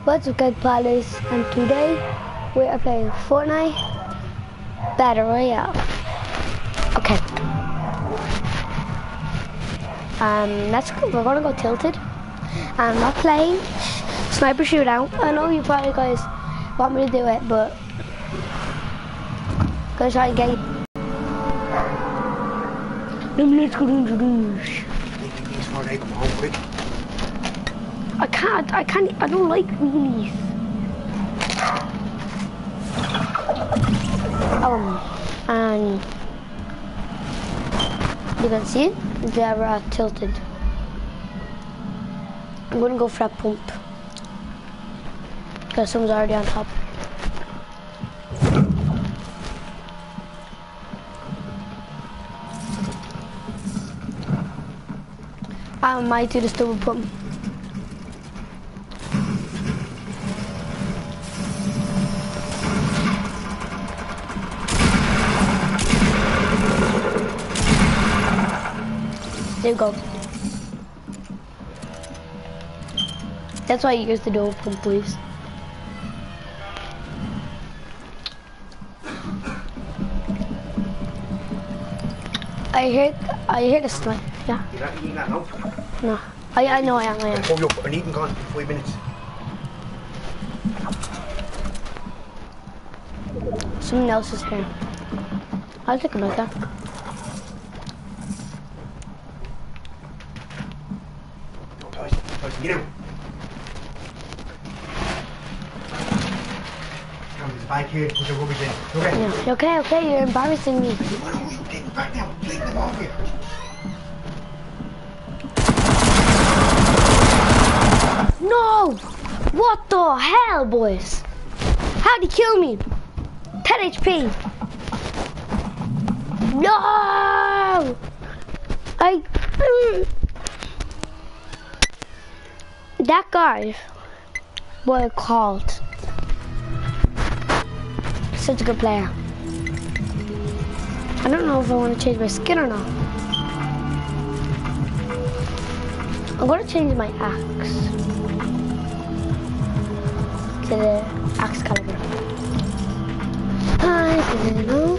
What's up, guys, Palace, and today we are playing Fortnite Battle Royale. Okay. Let's go. We're gonna go tilted. I'm not playing sniper shootout. I know you probably guys want me to do it, but I'm gonna try and get. Let's go introduce. Come home quick. I don't like wheelies. And you can see it, they're tilted. I'm gonna go for that pump. Because someone's already on top. I might do the double pump. There you go. That's why you use the double pump, please. I hear the snipe. Yeah. You're not eating that now? No. I know I am. Oh, you're an eating gone. 5 minutes. Someone else is here. I'll take a look at that. Get out. Come to the bike here, put your rubbish in. Okay? Yeah. Okay, you're embarrassing me. Take them back now. Take them off here. No! What the hell, boys? How'd he kill me? 10 HP. No! That guy, what it called, such a good player. I don't know if I want to change my skin or not. I'm going to change my axe to the axe caliber. I didn't know.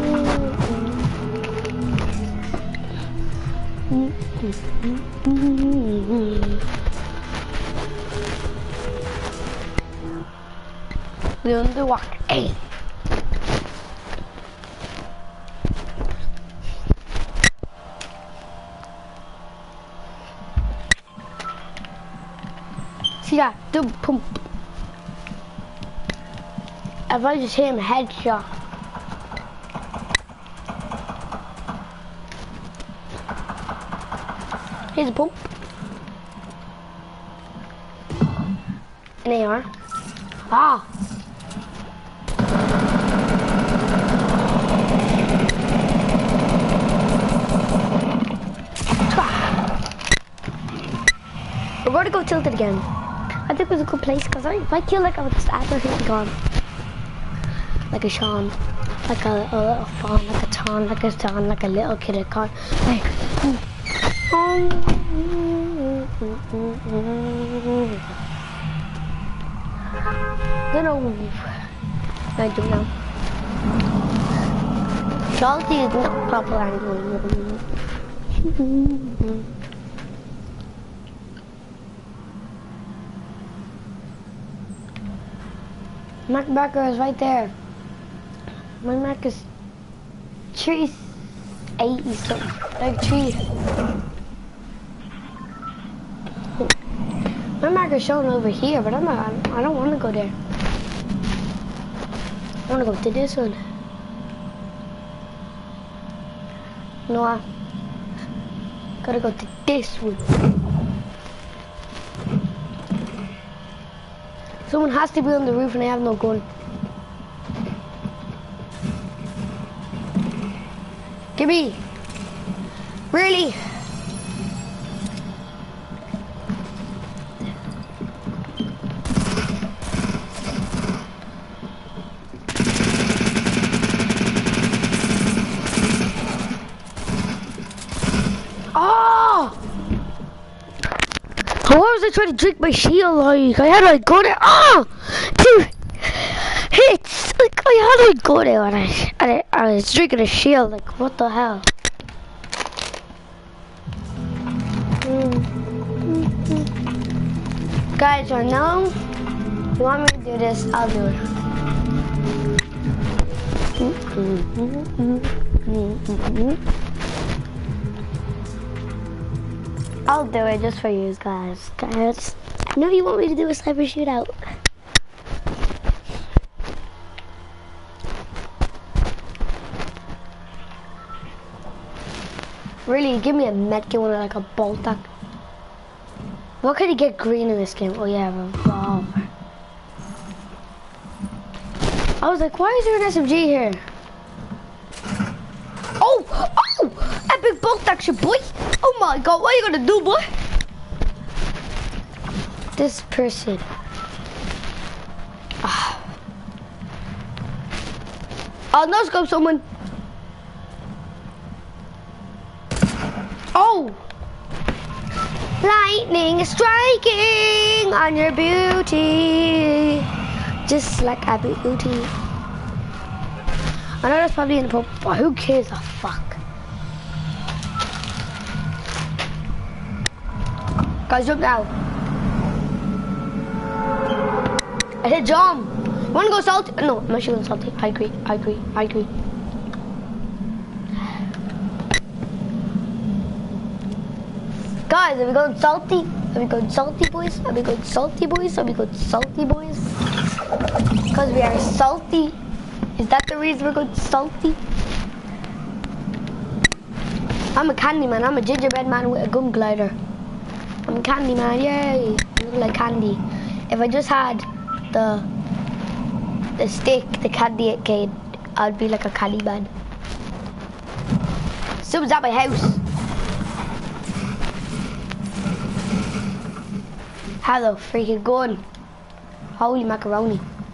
The underwater. Hey. See that? Double pump. If I just hit him a headshot. Here's a pump. An AR. Ah! We're going to go tilted again. I think it was a good place because if I kill like I would just absolutely gone. Like a Sean. Like a little fawn, like a ton, like a ton, like a little kid at con. Like little I don't know. Salty is not proper angle. My marker is right there. My mark is 380 something. Like 3. My marker's showing over here, but I don't want to go there. I want to go to this one. No, I gotta go to this one. Someone has to be on the roof and I have no gun. Give me. Really? was trying to drink my shield, like, I had like gun it. Oh! 2 hits! Like, I had like gun it and I was drinking a shield, like, what the hell? Guys, I know you want me to do this, I'll do it. I'll do it just for you guys. Guys, I know you want me to do a sniper shootout. Really, give me a medkit one like a bolt attack. What can you get green in this game? Oh yeah, revolver. I was like, why is there an SMG here? Oh! Oh! Epic bolt action, boy! Oh my god, what are you gonna do, boy? This person. Oh, no scope someone. Oh! Lightning is striking on your beauty, just like a beauty. I know that's probably in the pub, but who cares a fuck? Guys, jump now. I said jump. You wanna go salty? No, I'm not shooting salty. I agree. Guys, are we going salty? Are we going salty, boys? Are we going salty, boys? Are we going salty, boys? Because we are salty. Is that the reason we're going salty? I'm a candy man. I'm a gingerbread man with a gum glider. I'm a candy man, yay! I look like candy. If I just had the stick, the candy cane, I'd be like a candy man. Someone's at my house. Hello, freaking gun. Holy macaroni.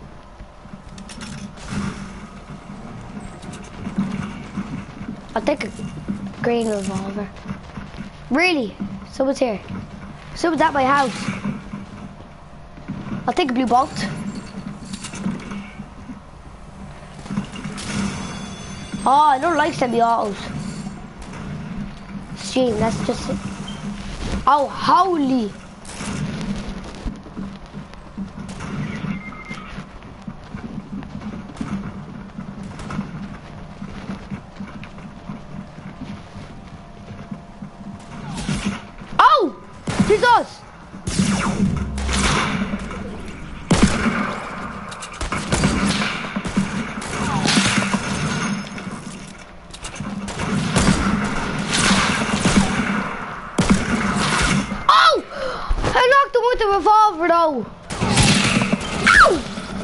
I'll take a green revolver. Really? Someone's here. Someone's at my house. I'll take a blue bolt. Oh, I don't like semi-autos. Shame, that's just it. Oh, holy. Oh! Jesus! The revolver though. Ow!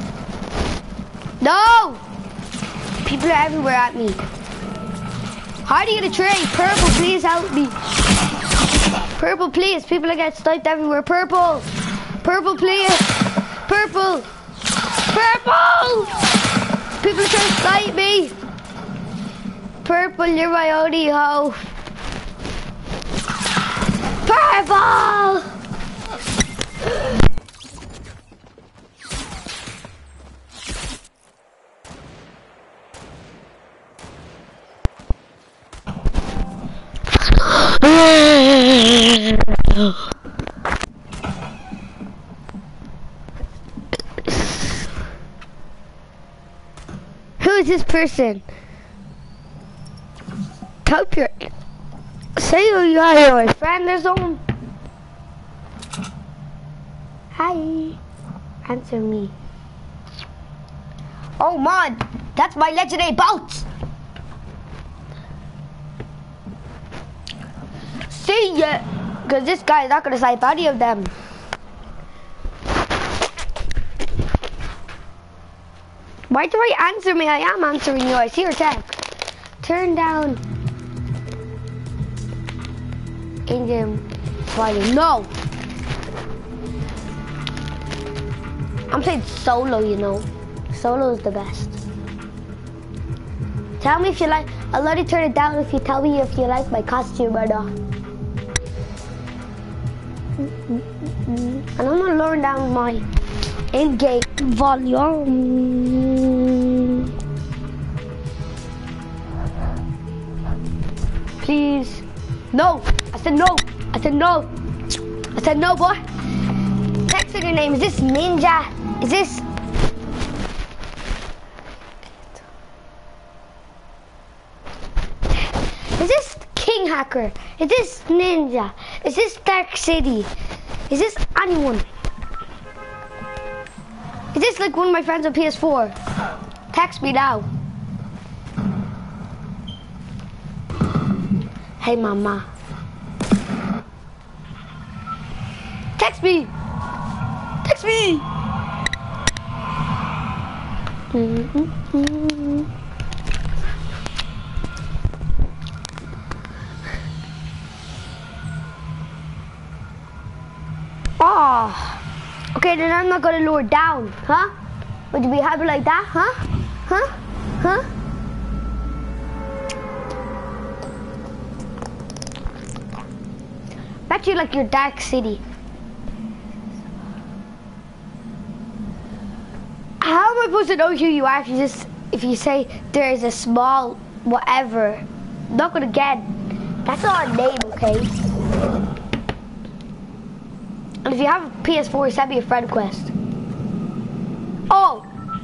No! People are everywhere at me. How do you get a trade? Purple, please help me. Purple, please. People are getting sniped everywhere. Purple. Purple, please. Purple. Purple! People are trying to snipe me. Purple, you're my only hope. Purple! Who is this person? Type your... Say who you are, you're my friend or something. Hi. Answer me. Oh man, that's my legendary boat. See ya. Because this guy is not going to snipe any of them. Why do I answer me? I am answering you. I see your text. Turn down. In-game fighting. No. I'm playing solo, you know. Solo is the best. Tell me if you like. I'll let you turn it down if you tell me if you like my costume or not. And I'm gonna lower down my in-game volume. Please. No. I said no. I said no. I said no, boy. Text your name. Is this Ninja? Is this? Is this King Hacker? Is this Ninja? Is this Dark City? Is this anyone? Is this like one of my friends on PS4? Text me now. Hey mama. Text me. Text me. Oh, okay, then I'm not gonna lower down, huh? Would you be happy like that, huh? Huh? Huh? Bet you like your Dark City. How am I supposed to know who you are if you say there is a small whatever? Not gonna get. That's not our name, okay? And if you have a PS4, send me a friend request. Oh!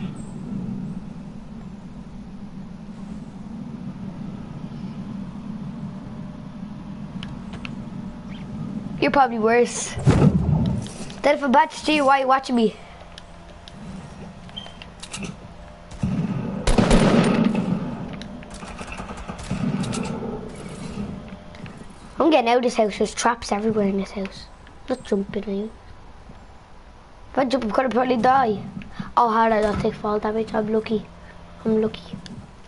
You're probably worse. Then if I'm about to see you, why are you watching me? I'm getting out of this house. There's traps everywhere in this house. Not jumping at you. If I jump, I'm gonna probably die. Oh, how did I not take fall damage? I'm lucky. I'm lucky.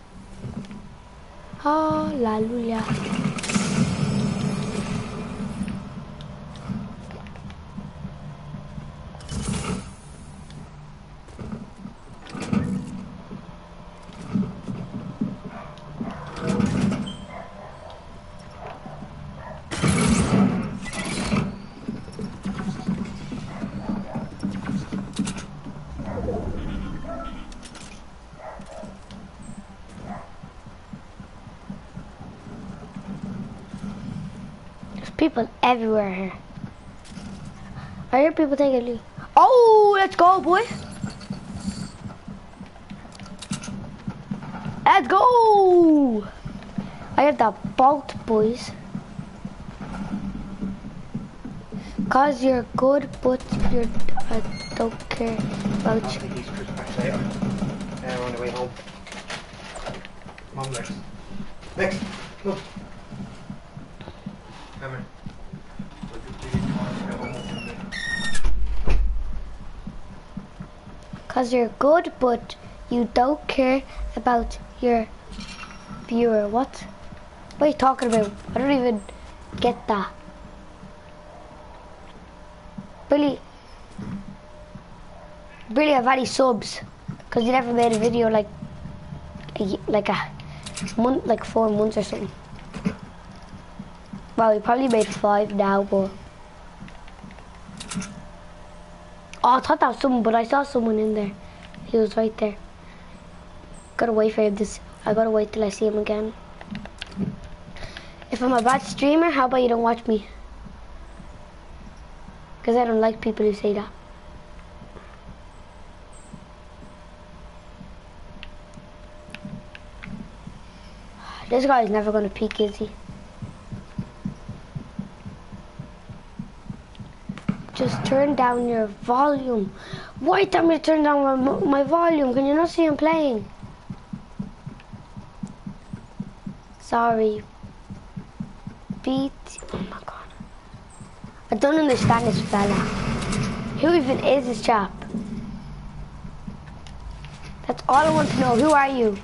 Hallelujah. People everywhere here. I hear people taking a leave. Oh, let's go, boy. Let's go. I have that bolt, boys. Cause you're good, but I don't care about you. These crisps back later. We're on the way home. Come on, Lex. Lex, look. Come here. Cause you're good, but you don't care about your viewer. What? What are you talking about? I don't even get that. Billy, have any subs? Cause you never made a video like a month, like 4 months or something. Well, we probably made 5 now, but oh, I thought that was someone, but I saw someone in there. He was right there. Gotta wait for him to. I gotta wait till I see him again. If I'm a bad streamer, how about you don't watch me? Because I don't like people who say that. This guy is never gonna peek, is he? Just turn down your volume. Why tell me to turn down my volume? Can you not see him playing? Sorry. Beat. Oh my god. I don't understand this fella. Who even is this chap? That's all I want to know. Who are you?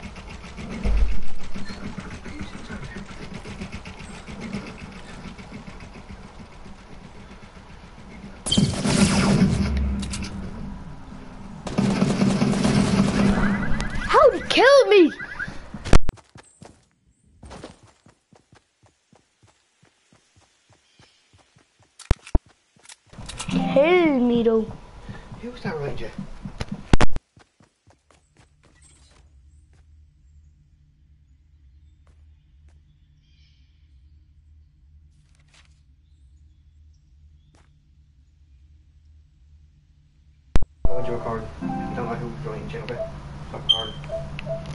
How he killed me? Who Who's that around you? Go into a corner. You don't know who's around you, okay? Stop corner.